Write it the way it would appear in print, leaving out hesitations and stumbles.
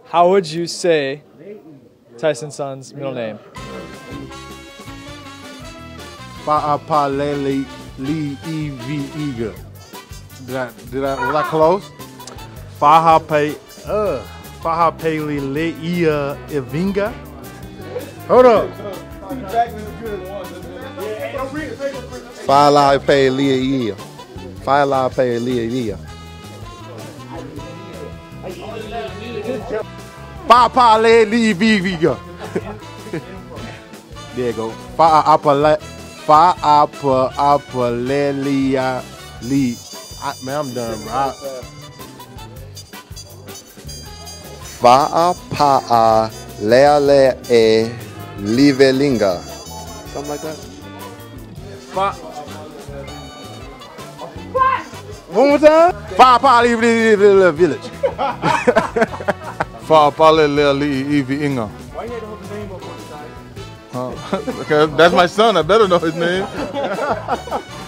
How would you say Tyson Son's middle name? Fa'apalele Iga. Was I close? Fahapele Leia Evinga. Hold up. Fa'apalele Fa'apalele Fa'apalele Iviga. There you go. Fa'apalele Lee. Man, I'm done, bro. Fa'apalele Livelinga. Something like that. One more time. Fa'apalele Village. Fa'apalele Iviinga. Why you had to hold the name up on the side? Okay, that's my son. I better know his name.